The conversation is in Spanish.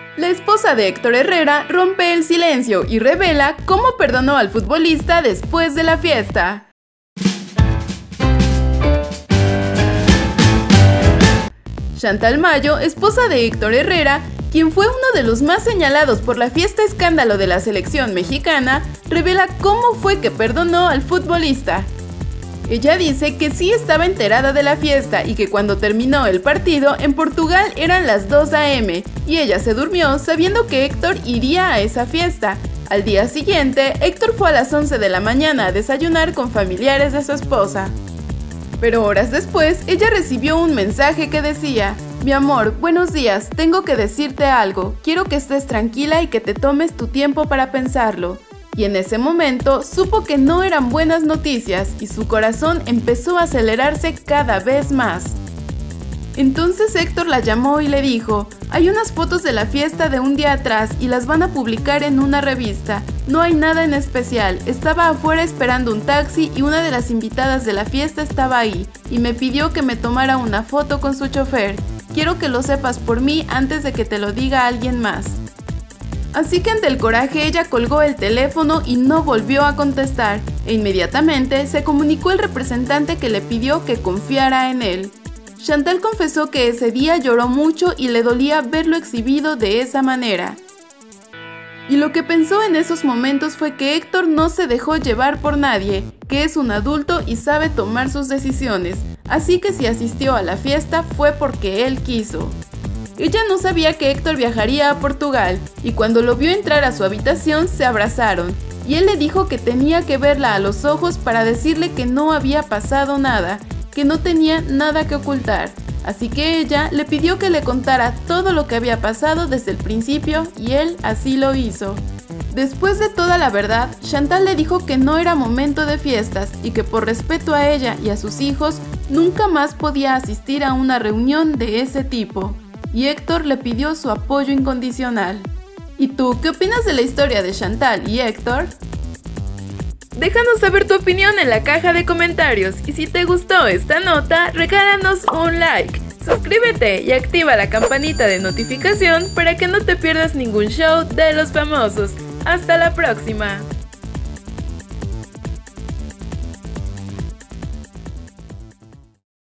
La esposa de Héctor Herrera rompe el silencio y revela cómo perdonó al futbolista después de la fiesta. Chantal Mayo, esposa de Héctor Herrera, quien fue uno de los más señalados por la fiesta escándalo de la selección mexicana, revela cómo fue que perdonó al futbolista. Ella dice que sí estaba enterada de la fiesta y que cuando terminó el partido en Portugal eran las 2 a.m. y ella se durmió sabiendo que Héctor iría a esa fiesta. Al día siguiente, Héctor fue a las 11 de la mañana a desayunar con familiares de su esposa. Pero horas después, ella recibió un mensaje que decía: "Mi amor, buenos días, tengo que decirte algo, quiero que estés tranquila y que te tomes tu tiempo para pensarlo". Y en ese momento supo que no eran buenas noticias y su corazón empezó a acelerarse cada vez más. Entonces Héctor la llamó y le dijo: "Hay unas fotos de la fiesta de un día atrás y las van a publicar en una revista. No hay nada en especial, estaba afuera esperando un taxi y una de las invitadas de la fiesta estaba ahí y me pidió que me tomara una foto con su chofer. Quiero que lo sepas por mí antes de que te lo diga alguien más". Así que ante el coraje ella colgó el teléfono y no volvió a contestar, e inmediatamente se comunicó el representante que le pidió que confiara en él. Chantal confesó que ese día lloró mucho y le dolía verlo exhibido de esa manera. Y lo que pensó en esos momentos fue que Héctor no se dejó llevar por nadie, que es un adulto y sabe tomar sus decisiones, así que si asistió a la fiesta fue porque él quiso. Ella no sabía que Héctor viajaría a Portugal, y cuando lo vio entrar a su habitación se abrazaron, y él le dijo que tenía que verla a los ojos para decirle que no había pasado nada, que no tenía nada que ocultar. Así que ella le pidió que le contara todo lo que había pasado desde el principio, y él así lo hizo. Después de toda la verdad, Chantal le dijo que no era momento de fiestas y que por respeto a ella y a sus hijos, nunca más podía asistir a una reunión de ese tipo. Y Héctor le pidió su apoyo incondicional. ¿Y tú qué opinas de la historia de Chantal y Héctor? Déjanos saber tu opinión en la caja de comentarios y si te gustó esta nota, regálanos un like, suscríbete y activa la campanita de notificación para que no te pierdas ningún show de los famosos. ¡Hasta la próxima!